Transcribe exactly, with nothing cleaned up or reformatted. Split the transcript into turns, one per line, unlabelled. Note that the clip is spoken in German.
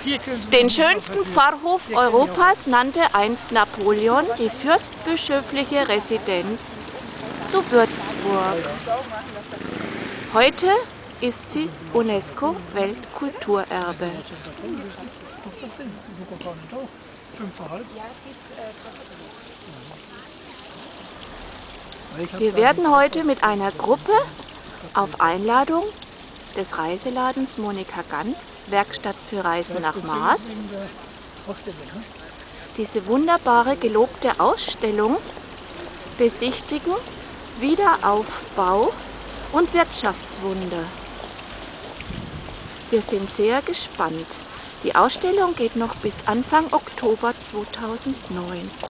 Den schönsten Pfarrhof Europas nannte einst Napoleon die fürstbischöfliche Residenz zu Würzburg. Heute ist sie UNESCO-Weltkulturerbe. Wir werden heute mit einer Gruppe auf Einladung des Reiseladens Monika Ganz, Werkstatt für Reisen nach Mars, diese wunderbare gelobte Ausstellung besichtigen, Wiederaufbau und Wirtschaftswunder. Wir sind sehr gespannt. Die Ausstellung geht noch bis Anfang Oktober zweitausendneun.